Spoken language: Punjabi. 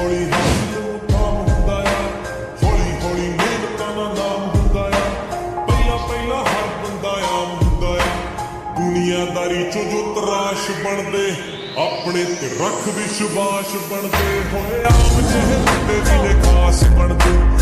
ਹੌਲੀ ਹਾਸਿਲ ਨੂੰ ਕਾਮ ਹੁੰਦਾ ਆ, ਹੌਲੀ ਹੌਲੀ ਮਿਹਨਤਾਂ ਦਾ ਨਾਮ ਹੁੰਦਾ ਆ। ਪਹਿਲਾਂ ਪਹਿਲਾਂ ਹਰ ਬੰਦਾ ਆਮ ਹੁੰਦਾ ਆ, ਦੁਨੀਆਦਾਰੀ ਚੋਂ ਜੋ ਤਰਾਸ਼ ਬਣਦੇ ਆਪਣੇ ਤੇ ਰੱਖ ਵਿਸ਼ਵਾਸ ਬਣਦੇ ਹੋਏ। ਆਮ ਜਿਹੇ ਬੰਦੇ ਵੀ ਨੇ ਖਾਸ ਬਣਦੇ,